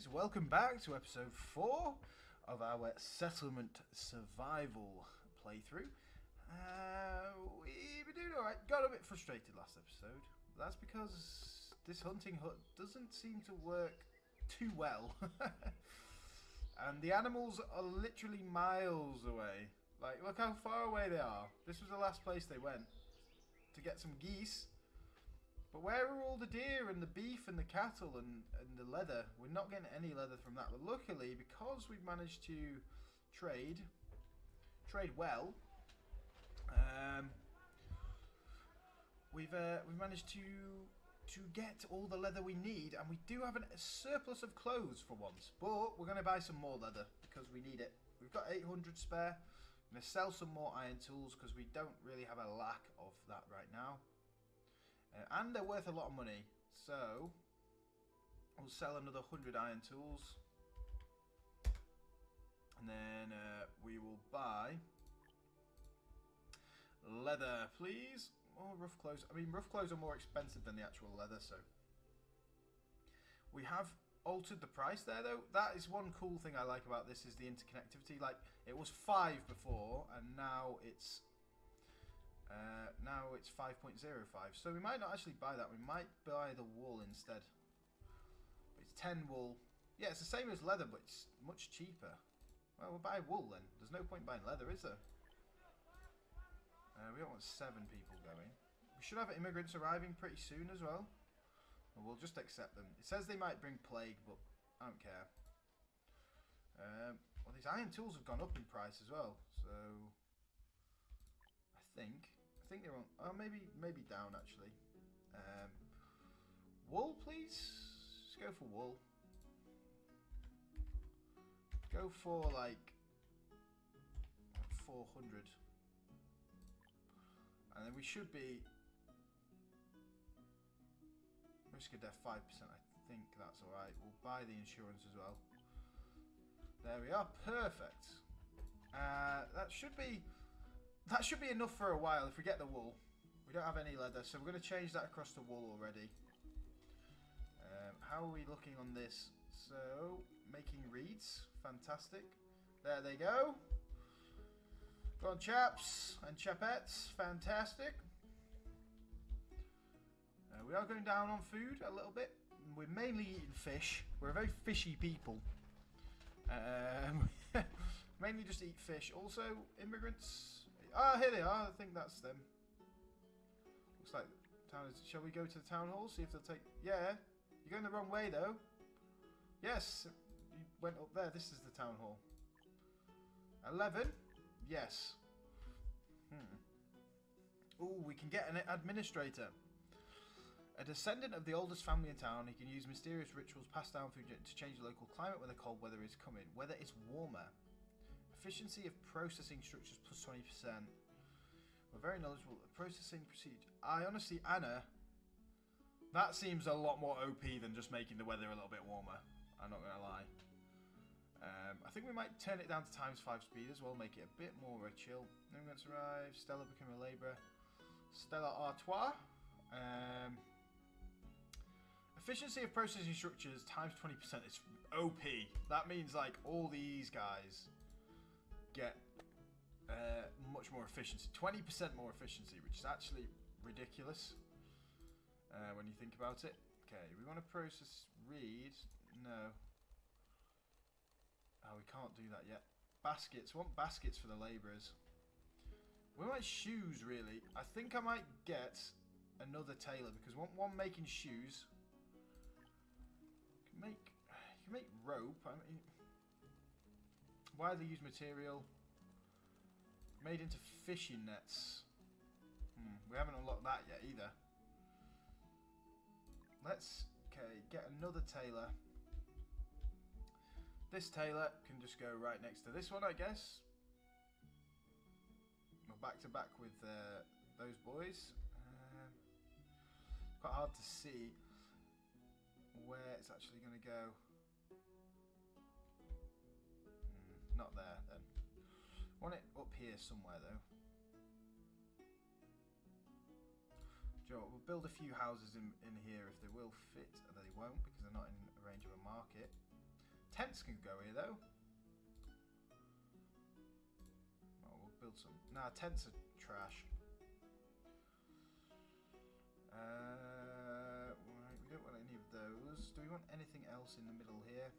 welcome back to episode 4 of our settlement survival playthrough. We've been doing alright. Got a bit frustrated last episode. That's because this hunting hut doesn't seem to work too well. And the animals are literally miles away. Like, look how far away they are. This was the last place they went to get some geese. But where are all the deer and the beef and the cattle and the leather? We're not getting any leather from that. But luckily, because we've managed to trade well, we've managed to get all the leather we need, and we do have a surplus of clothes for once. But we're going to buy some more leather because we need it. We've got 800 spare. I'm going to sell some more iron tools because we don't really have a lack of that right now. And they're worth a lot of money, so we'll sell another 100 iron tools, and then we will buy leather, please. Oh, rough clothes. I mean, rough clothes are more expensive than the actual leather, so we have altered the price there, though. That is one cool thing I like about this, is the interconnectivity. Like, it was 5 before, and now it's 5.05, so we might not actually buy that. We might buy the wool instead. But it's 10 wool. Yeah, it's the same as leather, but it's much cheaper. Well, we'll buy wool then. There's no point buying leather, is there? We don't want 7 people going. We should have immigrants arriving pretty soon as well. And we'll just accept them. It says they might bring plague, but I don't care. Well, these iron tools have gone up in price as well, so I think they're on. Oh, maybe down actually. Wool, please. Let's go for wool. Go for like 400, and then we should be risk of death 5%. I think that's all right. We'll buy the insurance as well. There we are. Perfect. That should be enough for a while if we get the wool. We don't have any leather, so we're going to change that across to wool already. How are we looking on this? So, making reeds. Fantastic. There they go. Go on, chaps and chapettes. Fantastic. We are going down on food a little bit. We're mainly eating fish. We're a very fishy people. Mainly just eat fish. Also, immigrants. Ah, here they are. I think that's them. Looks like town is. Shall we go to the town hall? See if they'll take. Yeah, you're going the wrong way though. Yes, you went up there. This is the town hall. 11. Yes. Oh, we can get an administrator. A descendant of the oldest family in town, he can use mysterious rituals passed down through to change the local climate when the cold weather is coming. Weather is warmer. Efficiency of processing structures plus 20%. We're very knowledgeable. Processing procedure. I honestly, Anna, that seems a lot more OP than just making the weather a little bit warmer. I'm not going to lie. I think we might turn it down to ×5 speed as well, make it a bit more chill. Immigrants arrive. Stella become a labourer. Stella Artois. Efficiency of processing structures ×20% is OP. That means like all these guys get much more efficiency. 20% more efficiency, which is actually ridiculous when you think about it. Okay, we want to process reed. No. Oh, we can't do that yet. Baskets. We want baskets for the labourers. We want shoes, really. I think I might get another tailor because we want one making shoes. You can make rope. I mean, widely used material. Made into fishing nets. We haven't unlocked that yet either. Let's get another tailor. This tailor can just go right next to this one, I guess. We're back to back with those boys. Quite hard to see where it's actually going to go. Not there then. Want it up here somewhere though. Do you know what? We'll build a few houses in here if they will fit, and they won't because they're not in range of a market. Tents can go here though. Oh, we'll build some. Nah, tents are trash. Right, we don't want any of those. Do we want anything else in the middle here?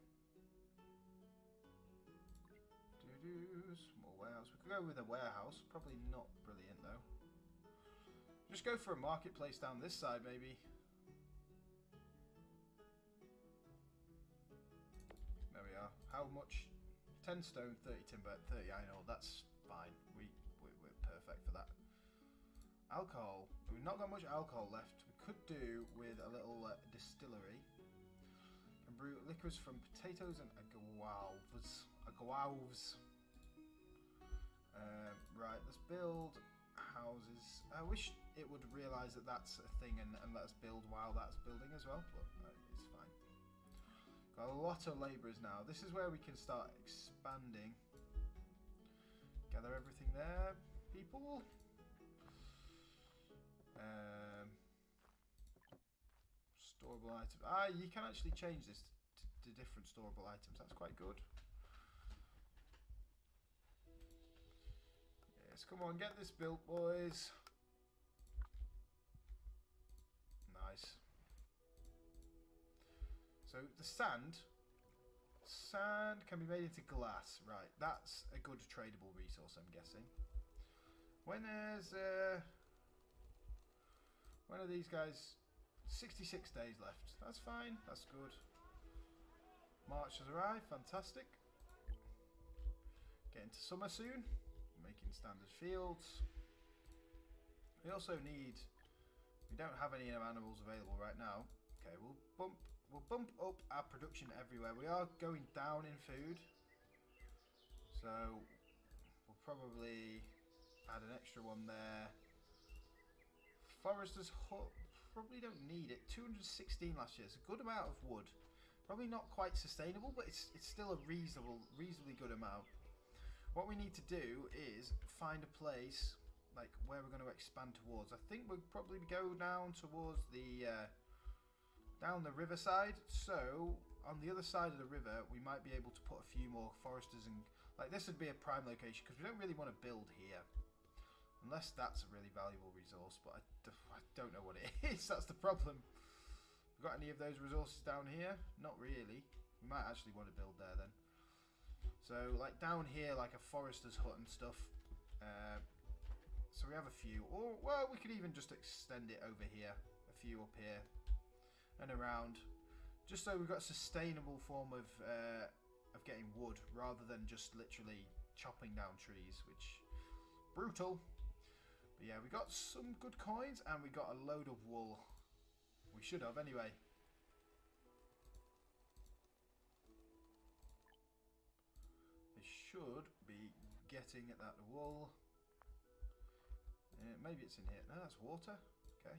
Small warehouse. We could go with a warehouse. Probably not brilliant though. Just go for a marketplace down this side maybe. There we are. How much? 10 stone, 30 timber, 30 iron ore. That's fine. We're perfect for that. Alcohol. We've not got much alcohol left. We could do with a little distillery. Can brew liquors from potatoes and aguavas. Right, let's build houses. I wish it would realise that that's a thing and let us build while that's building as well, but it's fine. Got a lot of labourers now. This is where we can start expanding. Gather everything there, people. Storable items. You can actually change this to different storable items. That's quite good. Yes, come on, get this built, boys. Nice. So the sand can be made into glass. Right, that's a good tradable resource, I'm guessing. When are these guys? 66 days left. That's fine. That's good. March has arrived. Fantastic. Getting to summer soon. Making standard fields. We also need. We don't have any animals available right now. Okay, we'll bump up our production everywhere. We are going down in food, so we'll probably add an extra one there. Forester's hut. Probably don't need it. 216 last year. It's a good amount of wood. Probably not quite sustainable, but it's still a reasonably good amount. What we need to do is find a place like where we're going to expand towards. I think we'll probably go down towards the down the riverside. So on the other side of the river, we might be able to put a few more foresters, and like this would be a prime location because we don't really want to build here. Unless that's a really valuable resource, but I don't know what it is. That's the problem. We got any of those resources down here? Not really. We might actually want to build there then. So like down here, like a forester's hut and stuff. So we have a few. Or well, we could even just extend it over here. A few up here and around, just so we've got a sustainable form of getting wood rather than just literally chopping down trees, which brutal. But yeah, we got some good coins and we got a load of wool. We should have anyway. They should be getting at that wool. Maybe it's in here. No, that's water. Okay.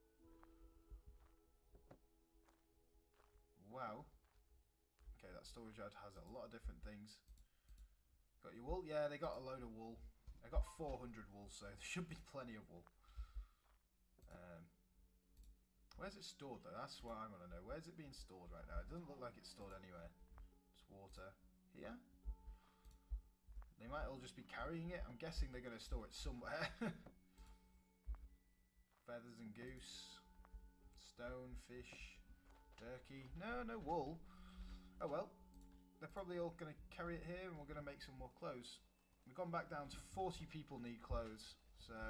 Wow. Okay, that storage yard has a lot of different things. Got your wool? Yeah, they got a load of wool. I got 400 wool, so there should be plenty of wool. Where's it stored though? That's what I want to know. Where's it being stored right now? It doesn't look like it's stored anywhere. It's water here. They might all just be carrying it. I'm guessing they're going to store it somewhere. Feathers and goose. Stone, fish, turkey. No wool. Oh well. They're probably all going to carry it here and we're going to make some more clothes. We've gone back down to 40 people need clothes. So,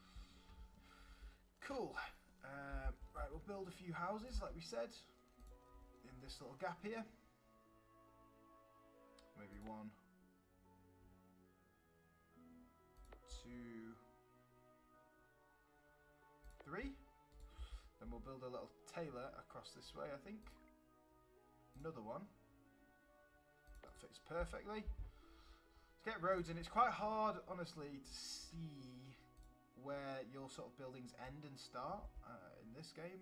cool. Right, we'll build a few houses like we said. In this little gap here. Maybe 1, 2, 3. Then we'll build a little tailor across this way, I think. Another one. That fits perfectly. Let's get roads in. It's quite hard, honestly, to see where your sort of buildings end and start in this game.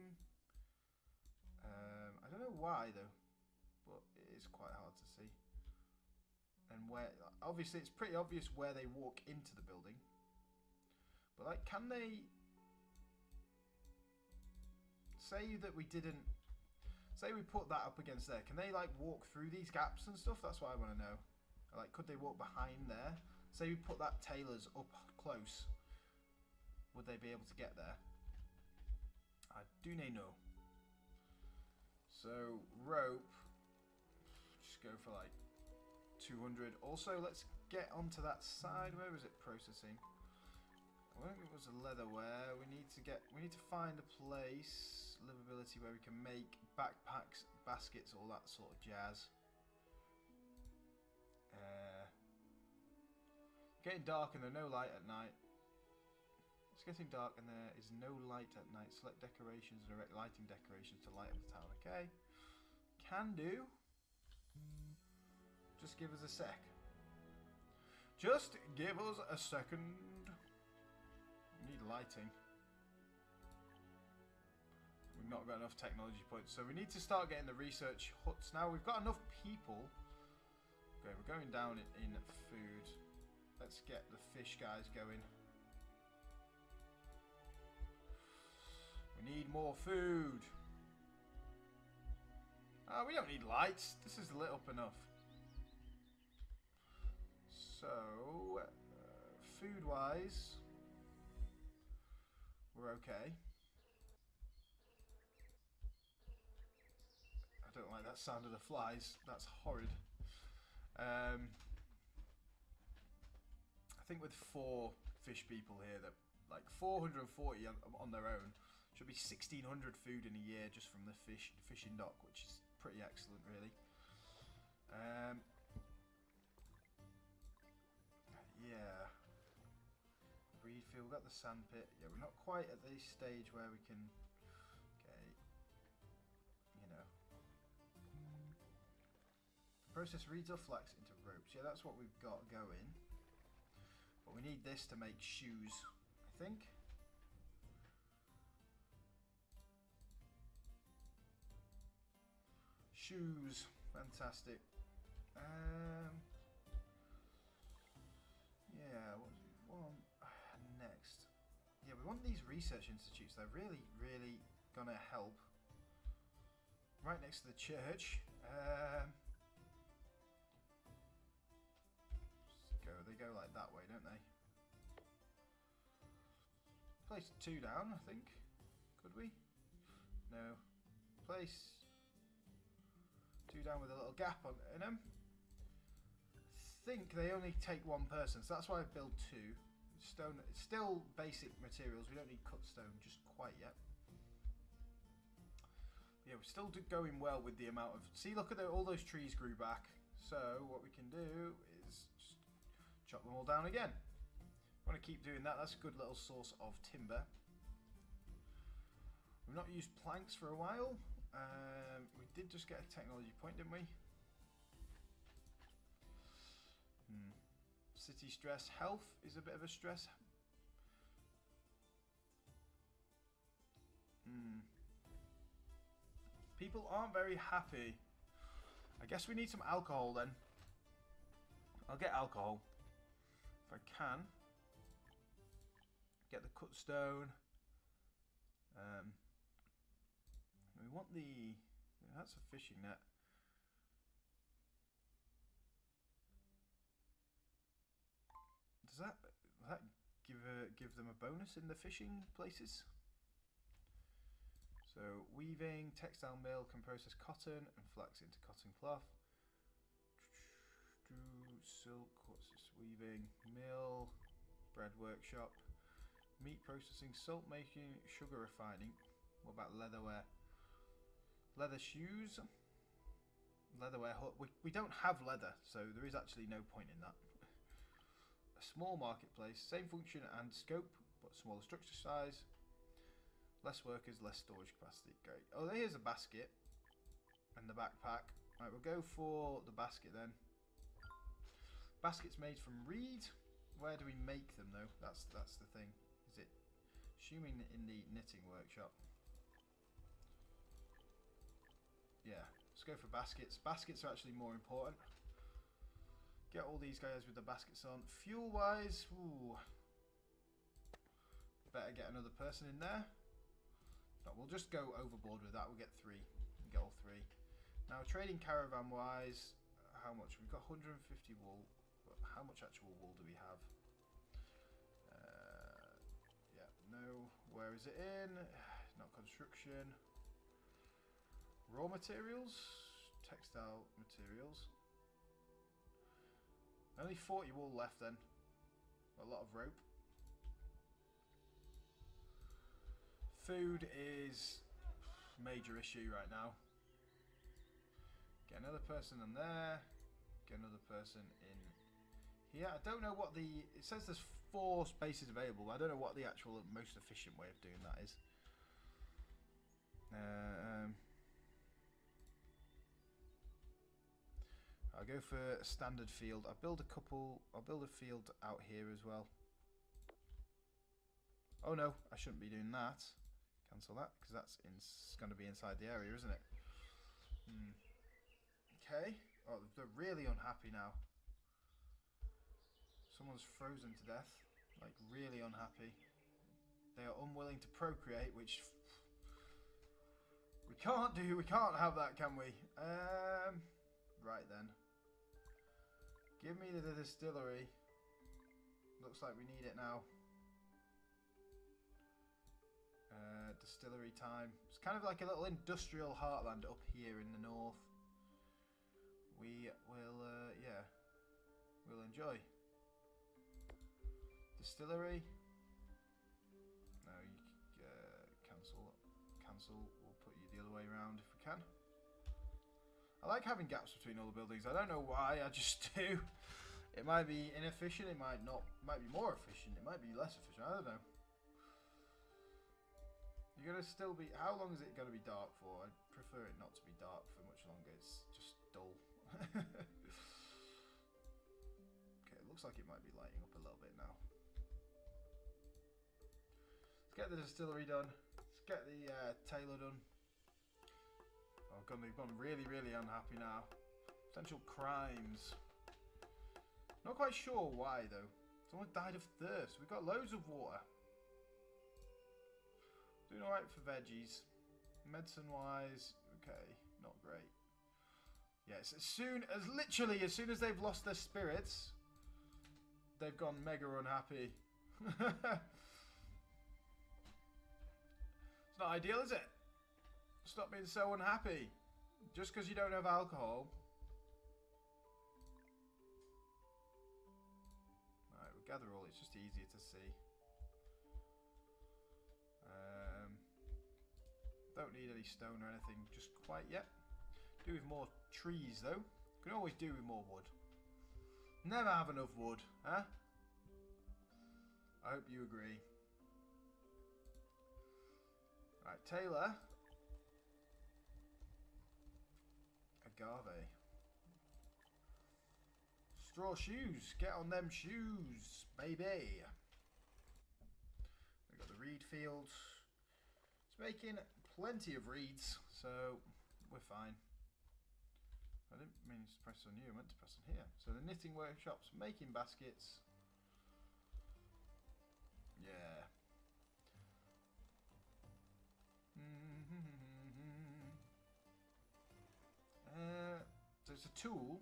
I don't know why though, but it is quite hard to see. And where, obviously it's pretty obvious where they walk into the building. But like, can they say that we didn't, Say we put that up against there. Can they like walk through these gaps and stuff? That's what I want to know. Like, could they walk behind there? Say we put that tailor's up close. Would they be able to get there? I do know. So rope. Just go for like 200. Also, let's get onto that side. Where was it processing? I think it was a leatherware. We need to find a place, livability, where we can make backpacks, baskets, all that sort of jazz. Getting dark and there's no light at night. It's getting dark and there is no light at night. Select decorations and erect lighting decorations to light up the town. Okay. Can do. Just give us a sec. Just give us a second. We need lighting. We've not got enough technology points. So we need to start getting the research huts now. We've got enough people. Okay, we're going down in food. Let's get the fish guys going. We need more food. Oh, we don't need lights. This is lit up enough. So, food-wise, we're okay. I don't like that sound of the flies. That's horrid. I think with 4 fish people here, that like 440 on their own, should be 1,600 food in a year just from the fishing dock, which is pretty excellent, really. Yeah. Breed field, we've got the sand pit. Yeah, we're not quite at the stage where we can. Okay. You know. Process reeds or flax into ropes. Yeah, that's what we've got going. But we need this to make shoes, I think. Shoes, fantastic. Yeah, what do we want next? Yeah, we want these research institutes. They're really, really gonna help. Right next to the church. They go like that way, don't they? Place 2 down, I think. Could we? No. Place 2 down with a little gap in them. I think they only take 1 person, so that's why I've built 2. Stone, it's still basic materials. We don't need cut stone just quite yet. Yeah, we're still going well with the amount of. See, look at all those trees grew back. So what we can do is just chop them all down again. Want to keep doing that. That's a good little source of timber. We've not used planks for a while. We did just get a technology point, didn't we? City stress. Health is a bit of a stress. People aren't very happy. I guess we need some alcohol then. I'll get alcohol if I can. Get the cut stone. We want the. Yeah, that's a fishing net. Does that give them a bonus in the fishing places? So weaving, textile mill can process cotton and flax into cotton cloth. Silk, what's this? Weaving, mill, bread workshop, meat processing, salt making, sugar refining. What about leatherware? Leather shoes, leatherware hut. We don't have leather, so there is actually no point in that. A small marketplace, same function and scope, but smaller structure size. Less workers, less storage capacity. Great. Oh, here's a basket and the backpack. Right, we'll go for the basket then. Baskets made from reed. Where do we make them though? That's the thing. Is it assuming in the knitting workshop? Yeah, let's go for baskets. Baskets are actually more important. Get all these guys with the baskets on. Fuel wise, ooh, better get another person in there. No, we'll just go overboard with that. We'll get 3. get all three. Now trading caravan wise, how much? We've got 150 wool, but how much actual wool do we have? Yeah, no. Where is it in? Not construction. Raw materials, textile materials. Only 40 wool left then. A lot of rope. Food is major issue right now. Get another person in there. Get another person in here. I don't know what the... It says there's 4 spaces available. But I don't know what the actual most efficient way of doing that is. I'll go for a standard field. I'll build a couple. I'll build a field out here as well. Oh no, I shouldn't be doing that. Cancel that because that's going to be inside the area, isn't it? Okay. Oh, they're really unhappy now. Someone's frozen to death. Like really unhappy. They are unwilling to procreate, which we can't do. We can't have that, can we? Right then. Give me the distillery. Looks like we need it now. Distillery time. It's kind of like a little industrial heartland up here in the north. We will, yeah, we'll enjoy. Distillery. No, you cancel. Cancel. We'll put you the other way around if we can. I like having gaps between all the buildings. I don't know why, I just do. It might be inefficient, it might not, might be more efficient, it might be less efficient, I don't know. You're going to still be, how long is it going to be dark for? I prefer it not to be dark for much longer, it's just dull. Okay, it looks like it might be lighting up a little bit now. Let's get the distillery done, let's get the tailor done. Oh god, they've gone really, really unhappy now. Potential crimes. Not quite sure why though. Someone died of thirst. We've got loads of water. Doing alright for veggies. Medicine wise, okay, not great. Yes, literally as soon as they've lost their spirits, they've gone mega unhappy. It's not ideal, is it? Stop being so unhappy. Just because you don't have alcohol. Alright, we'll gather all. It's just easier to see. Don't need any stone or anything just quite yet. Do with more trees though. Can always do with more wood. Never have enough wood, huh? I hope you agree. Right, Taylor. Agave. Straw shoes. Get on them shoes, baby. We've got the reed field. It's making plenty of reeds, so we're fine. I didn't mean to press on you, I meant to press on here. So the knitting workshop's making baskets. Yeah. So it's a tool.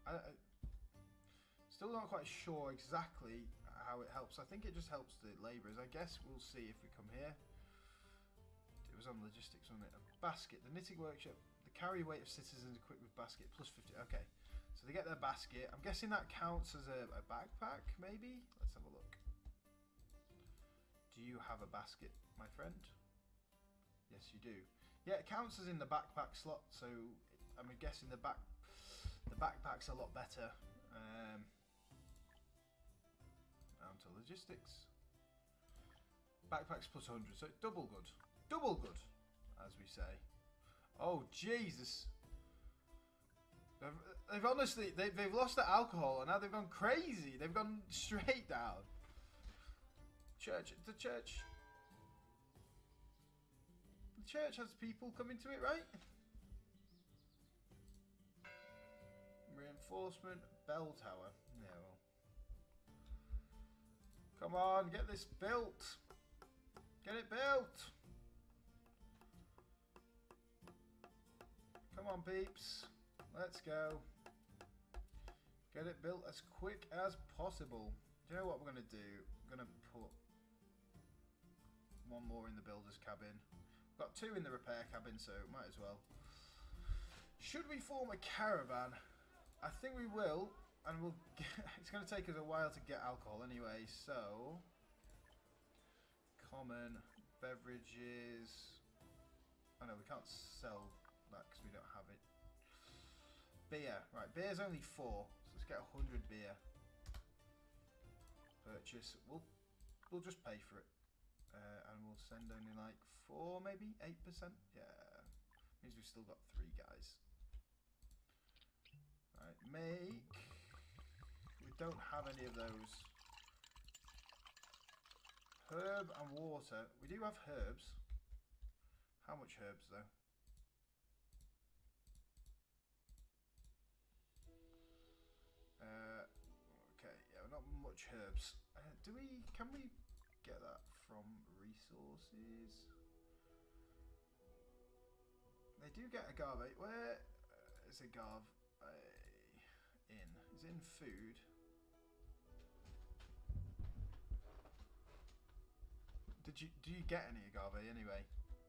Still not quite sure exactly how it helps. I think it just helps the labourers. I guess we'll see if we come here. It was on logistics, wasn't it? A basket. The knitting workshop. The carry weight of citizens equipped with basket plus 50. Okay. So they get their basket. I'm guessing that counts as a backpack, maybe? Let's have a look. Do you have a basket, my friend? Yes, you do. Yeah, it counts as in the backpack slot. So I'm guessing the backpack's a lot better. Down to logistics. Backpacks plus 100, so double good. Double good, as we say. Oh, Jesus. They've honestly, they've lost their alcohol and now they've gone crazy. They've gone straight down. Church, the church. The church has people coming to it, right? Reinforcement, bell tower. Yeah, well. Come on, get this built. Get it built. on, peeps. Let's go. Get it built as quick as possible. Do you know what we're going to do? We're going to put one more in the builder's cabin. We've got two in the repair cabin, so might as well. Should we form a caravan? I think we will, and we'll it's going to take us a while to get alcohol anyway, so common beverages. Oh no, we can't sell that because we don't have it. Beer, right, beer's only 4, so let's get 100 beer. Purchase, we'll just pay for it, and we'll send only like 4, maybe 8%. Yeah, means we've still got 3 guys. Right, make. We don't have any of those. Herb and water. We do have herbs. How much herbs though? Okay, yeah, not much herbs. Can we get that from resources? They do get agave. Where is agave? Is in food. Do you get any agave anyway?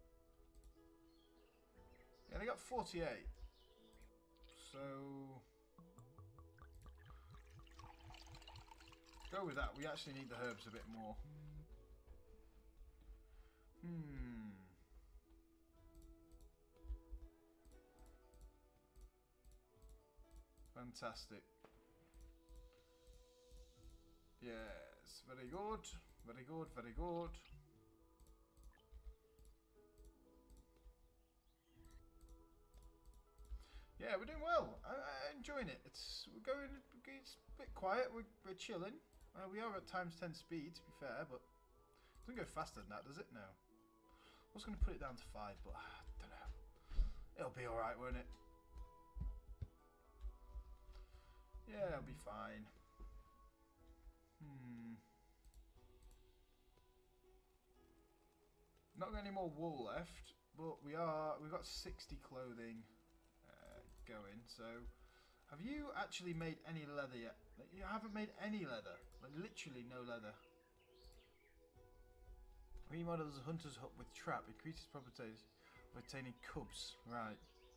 Yeah, they got 48. So go with that. We actually need the herbs a bit more. Fantastic. Yes, very good. Very good, very good. Yeah, we're doing well. I'm enjoying it. It's a bit quiet. We're chilling. We are at times 10 speed, to be fair, but it doesn't go faster than that, does it? No. I was going to put it down to 5, but I don't know. It'll be all right, won't it? Yeah, it'll be fine. Not got any more wool left, but we've got 60 clothing going. So, have you actually made any leather yet? Like, you haven't made any leather, like literally no leather. Remodels a hunter's hut with trap, increases probabilities of obtaining cubs. Right.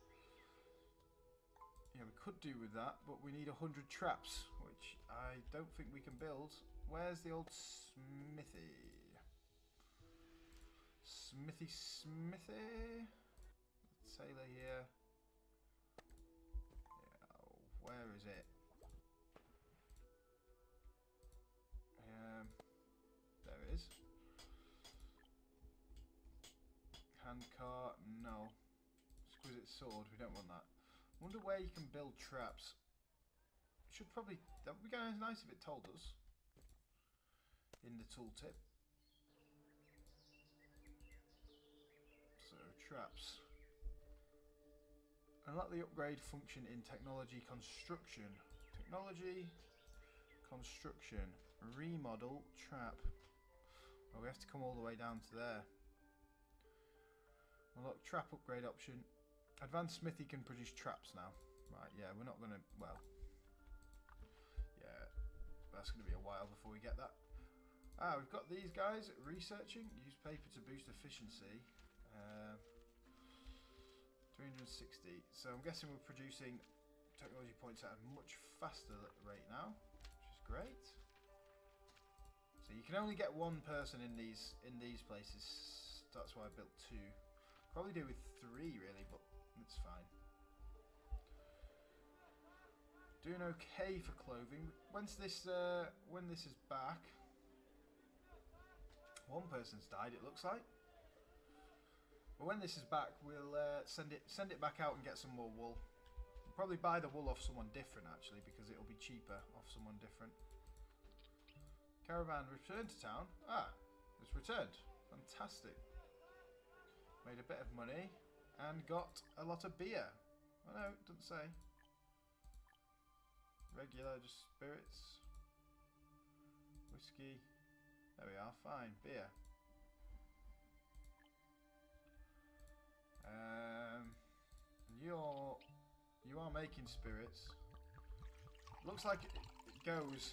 Yeah, we could do with that, but we need 100 traps, which I don't think we can build. Where's the old smithy? Smithy? Sailor here. Where is it? There it is. Handcart, no. Exquisite sword, we don't want that. Wonder where you can build traps. Should probably, that would be nice if it told us in the tooltip. So traps. Unlock the upgrade function in technology construction. Technology construction. Remodel trap. Oh, we have to come all the way down to there. Unlock trap upgrade option. Advanced smithy can produce traps now. Right, yeah, we're not gonna, well, yeah, that's gonna be a while before we get that. Ah, we've got these guys researching. Use paper to boost efficiency. 360. So I'm guessing we're producing technology points at a much faster rate now, which is great. So you can only get 1 person in these places. That's why I built 2. Probably do with 3 really, but it's fine. Doing okay for clothing. When this is back, 1 person's died. It looks like. But when this is back, we'll send it back out and get some more wool. We'll probably buy the wool off someone different actually, because it'll be cheaper off someone different. Caravan returned to town. Ah, it's returned. Fantastic. Made a bit of money and got a lot of beer. Oh no, it doesn't say. Regular, just spirits. Whiskey. There we are, fine. Beer. You're making spirits. Looks like it goes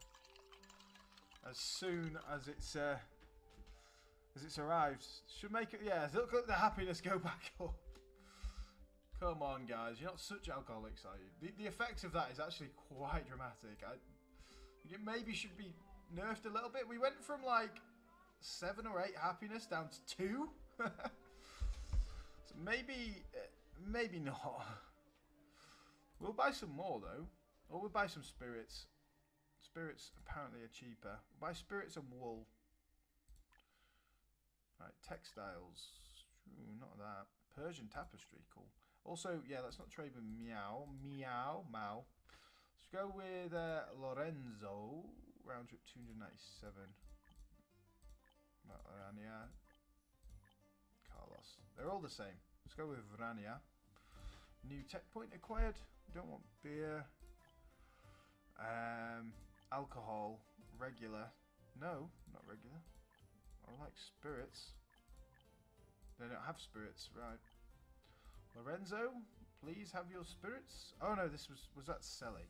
as soon as it's arrived. Should make it. Yeah, look at the happiness go back up. Come on, guys. You're not such alcoholics, are you? The effects of that is actually quite dramatic. I think it maybe should be nerfed a little bit. We went from like 7 or 8 happiness down to 2. So maybe not. We'll buy some more though, or we'll buy some spirits. Spirits apparently are cheaper. We'll buy spirits and wool. Right, textiles. Ooh, not that. Persian tapestry, cool. Also, yeah, let's not trade with Meow. Mao. Let's go with Lorenzo. Round trip 297. Rania. Carlos. They're all the same. Let's go with Rania. New tech point acquired. Don't want beer. Alcohol. Regular. No, not regular. I like spirits. They don't have spirits, right. Lorenzo, please have your spirits. Oh no, this was that selling?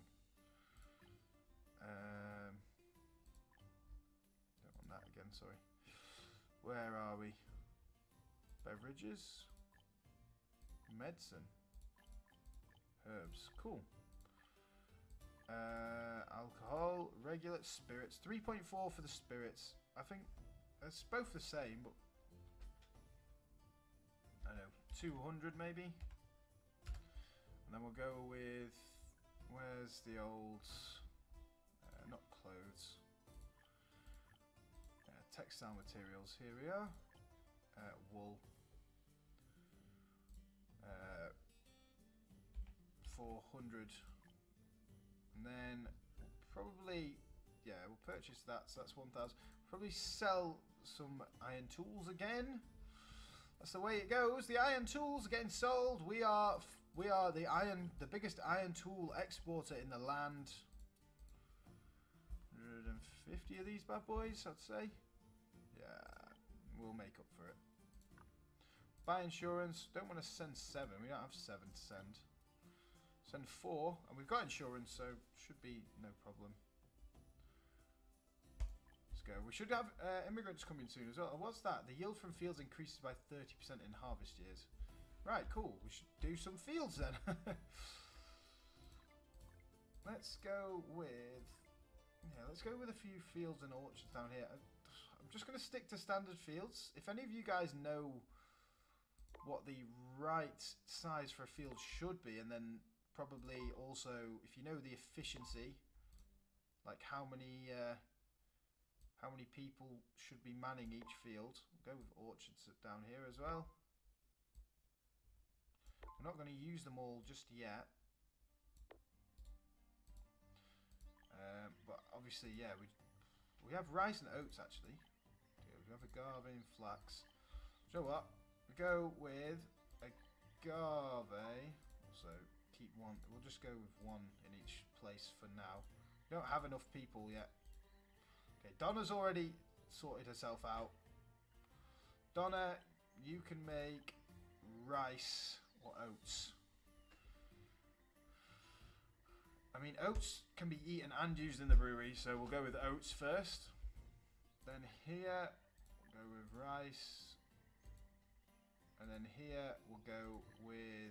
Don't want that again, sorry. Where are we? Beverages. Medicine. Herbs, cool. Alcohol, regular, spirits. 3.4 for the spirits. I think it's both the same, but I don't know, 200 maybe. And then we'll go with, where's the old, not clothes, textile materials, here we are, wool, 400, and then probably, yeah, we'll purchase that, so that's 1,000, probably sell some iron tools again. That's the way it goes. The iron tools are getting sold. We are the biggest iron tool exporter in the land. 150 of these bad boys, I'd say. Yeah, we'll make up for it. Buy insurance. Don't want to send 7. We don't have 7 to send. Send 4, and we've got insurance, so should be no problem. Go. We should have immigrants coming soon as well. What's that? The yield from fields increases by 30% in harvest years. Right, cool. We should do some fields then. Let's go with... yeah, let's go with a few fields and orchards down here. I'm just going to stick to standard fields. If any of you guys know what the right size for a field should be, and then probably also if you know the efficiency, like how many people should be manning each field. We'll go with orchards down here as well. We're not going to use them all just yet. But obviously, yeah, we have rice and oats actually. Okay, we have agave and flax. So what? We go with agave. So keep one. We'll just go with one in each place for now. We don't have enough people yet. Okay, Donna's already sorted herself out. Donna, you can make rice or oats. I mean, oats can be eaten and used in the brewery, so we'll go with oats first. Then here, we'll go with rice. And then here, we'll go with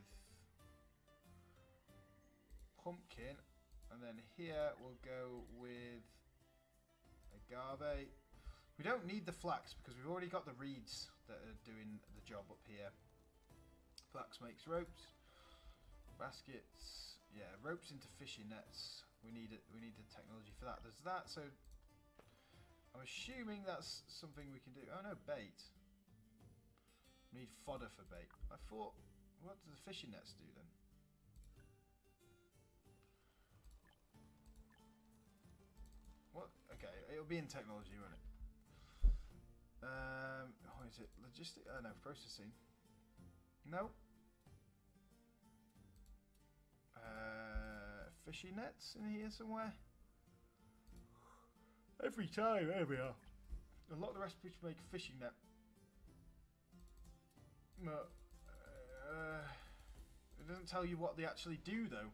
pumpkin. And then here, we'll go with agave. We don't need the flax because we've already got the reeds that are doing the job up here. Flax makes ropes, baskets. Yeah, ropes into fishing nets. We need the technology for that. There's that. So I'm assuming that's something we can do. Oh no, bait. We need fodder for bait. I thought, what do the fishing nets do then? What? Okay, it'll be in technology, won't it? What is it? Logistic? Oh no, processing. No. Fishing nets in here somewhere. Every time, there we are. A lot of the recipes to make a fishing net. But it doesn't tell you what they actually do, though.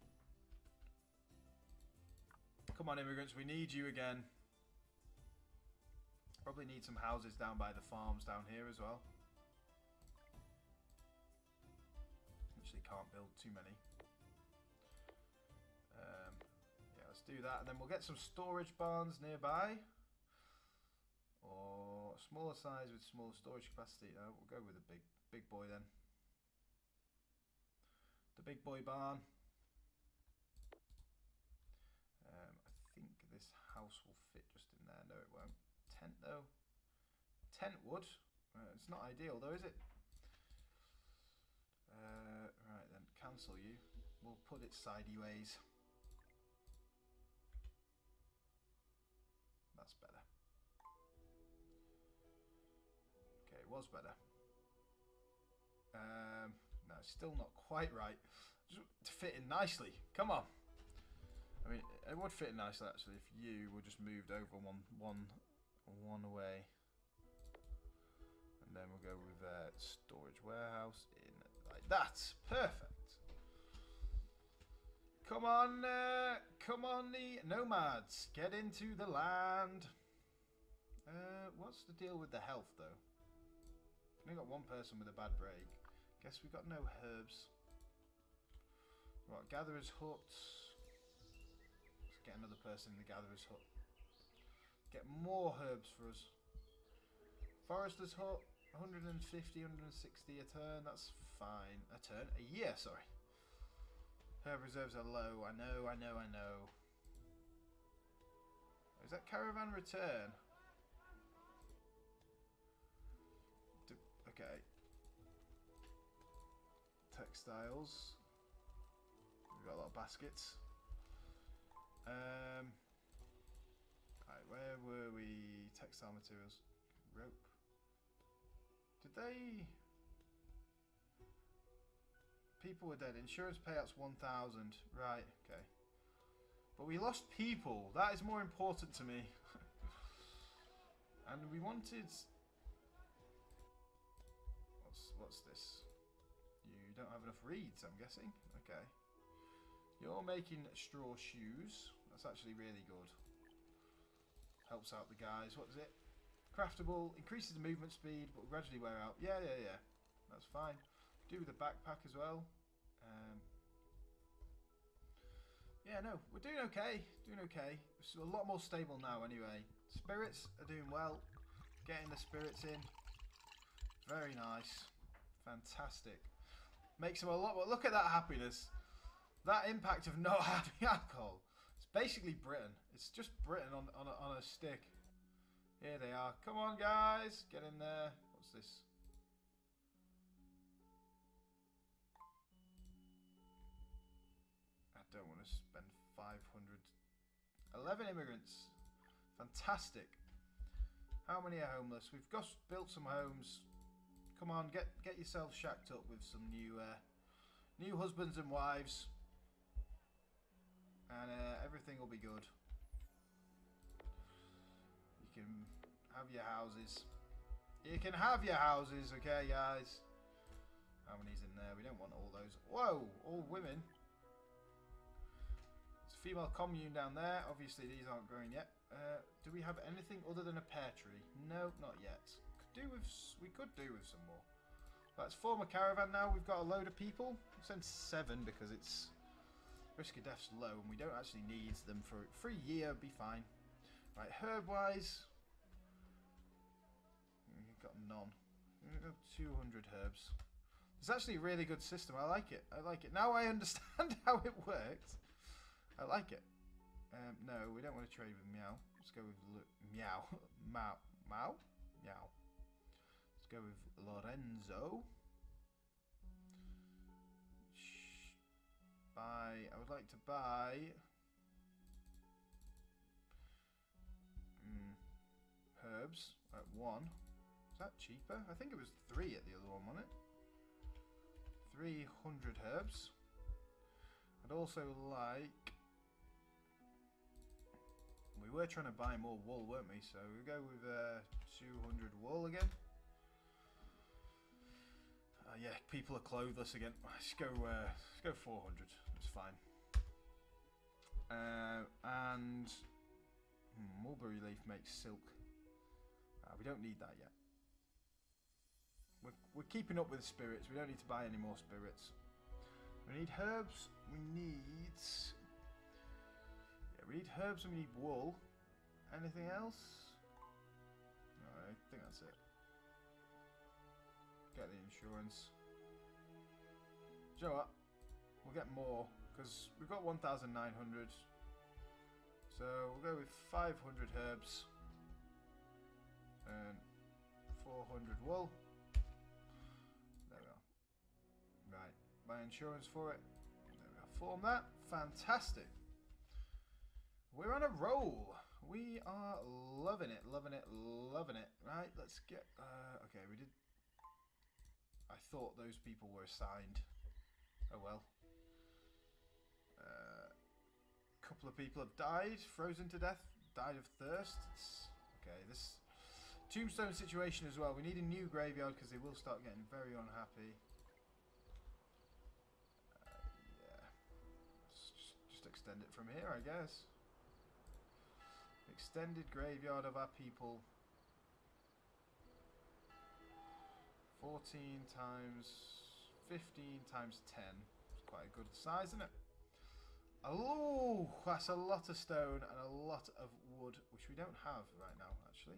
Come on, immigrants, we need you again. Probably need some houses down by the farms down here as well. Actually can't build too many. Yeah, let's do that, and then we'll get some storage barns nearby. Or smaller size with smaller storage capacity. No, we'll go with a big boy then. The big boy barn. I think this house will fit just in there. No, it won't. Tent though. Tent would. It's not ideal though, is it? Right then, cancel you. We'll put it sideways. That's better. Okay, it was better. No, it's still not quite right. Just to fit in nicely. Come on. I mean, it would fit in nicely actually if you were just moved over one away. And then we'll go with storage warehouse in like that. Perfect. Come on, the nomads, get into the land. What's the deal with the health though? Only got one person with a bad break. Guess we've got no herbs. Right, gatherer's hut. Let's get another person in the gatherer's hut. Get more herbs for us. Forester's hut, 150, 160 a turn. That's fine. A turn? A year, sorry. Herb reserves are low. I know. Is that caravan return? Okay. Textiles. We've got a lot of baskets. Right, where were we? Textile materials. Rope. Did they... People were dead. Insurance payouts 1,000. Right, okay. But we lost people. That is more important to me. And we wanted... What's this? You don't have enough reeds, I'm guessing. Okay. You're making straw shoes. That's actually really good. Helps out the guys. What is it? Craftable. Increases the movement speed, but will gradually wear out. Yeah. That's fine. Do with the backpack as well. Yeah, no. We're doing okay. It's a lot more stable now anyway. Spirits are doing well. Getting the spirits in. Very nice. Fantastic. Makes them a lot more... Look at that happiness. That impact of not having alcohol. It's basically Britain. It's just Britain on a stick. Here they are. Come on, guys. Get in there. What's this? I don't want to spend 500. 11 immigrants. Fantastic. How many are homeless? We've just built some homes. Come on, get yourselves shacked up with some new husbands and wives, and everything will be good. You can have your houses. You can have your houses, okay, guys? How many's in there? We don't want all those. Whoa, all women. It's a female commune down there. Obviously, these aren't growing yet. Do we have anything other than a pear tree? No, not yet. We could do with some more. Let's form a caravan now. We've got a load of people. We'll send 7 because it's risk of death's low and we don't actually need them for a year. Be fine. Right, herb wise, we've got none. We've got 200 herbs. It's actually a really good system. I like it. Now I understand how it works. I like it. No, we don't want to trade with Meow. Let's go with Meow. Meow. Let's go with Lorenzo. I would like to buy herbs at 1. Is that cheaper? I think it was 3 at the other one, wasn't it? 300 herbs. I'd also like... We were trying to buy more wool, weren't we? So we'll go with 200 wool again. Yeah, people are clothless again. Let's go 400. That's fine. And mulberry leaf makes silk. We don't need that yet. We're keeping up with the spirits. We don't need to buy any more spirits. We need herbs. We need herbs and we need wool. Anything else? No, I think that's it. Get the insurance. Do you know what? We'll get more because we've got 1,900. So we'll go with 500 herbs and 400 wool. There we are. Right, buy insurance for it. There we are. Form that. Fantastic. We're on a roll. We are loving it, loving it, loving it. Right, let's get. Okay, we did. I thought those people were assigned. Oh well. Couple of people have died, frozen to death, died of thirst. Okay, this tombstone situation as well. We need a new graveyard because they will start getting very unhappy. Yeah, let's just extend it from here, I guess. Extended graveyard of our people. 14 times 15 times 10. It's quite a good size, isn't it? Oh, that's a lot of stone and a lot of wood, which we don't have right now, actually.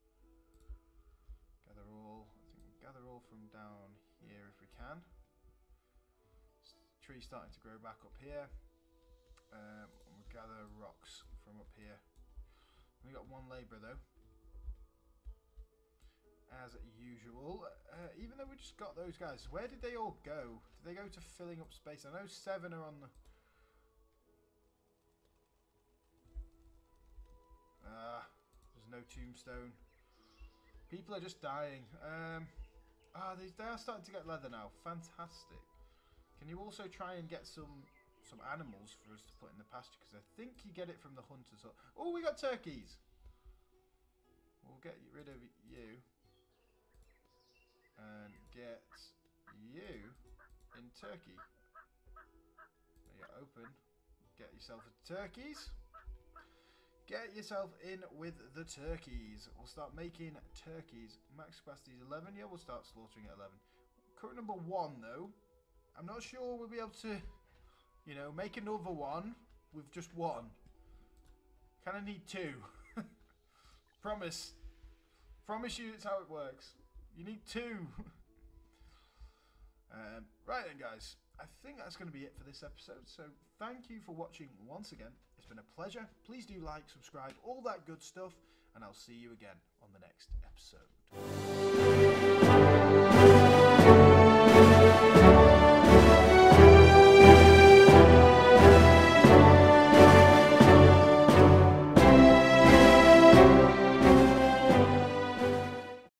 Gather all. I think we'll gather all from down here if we can. Tree's starting to grow back up here. And we'll gather rocks from up here. We got one labourer though, as usual. Even though we just got those guys, where did they all go? Did they go to filling up space? I know 7 are on the. There's no tombstone. People are just dying. They are starting to get leather now. Fantastic. Can you also try and get some animals for us to put in the pasture? Because I think you get it from the hunters. Oh, we got turkeys. We'll get rid of you. And get you in Turkey. There you go, open. Get yourself a turkeys. Get yourself in with the turkeys. We'll start making turkeys. Max capacity is 11. Yeah, we'll start slaughtering at 11. Current number 1 though. I'm not sure we'll be able to, make another one with just 1. Kind of need 2. Promise. Promise you it's how it works. You need 2. Right then, guys. I think that's going to be it for this episode. So thank you for watching once again. It's been a pleasure. Please do like, subscribe, all that good stuff. And I'll see you again on the next episode.